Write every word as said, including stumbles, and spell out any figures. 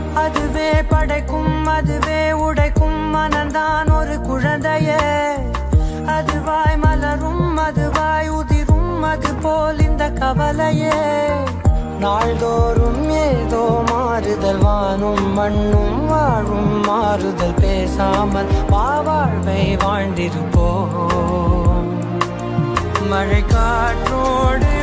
அதுவே படைக்கும் அதுவே உடைக்கும் மனந்தான் ஒரு குழந்தையே அதுவாய் மலரும் அதுவாய் உதிரும் அது போல் இந்த கவலையே நாள்தோறும் ஏதோ மாறுதல் வானும் மண்ணும் வாழும் மாறுதல் பேசாமல் வாழ்வை வாழ்ந்திருப்போம் மழை காற்றோடு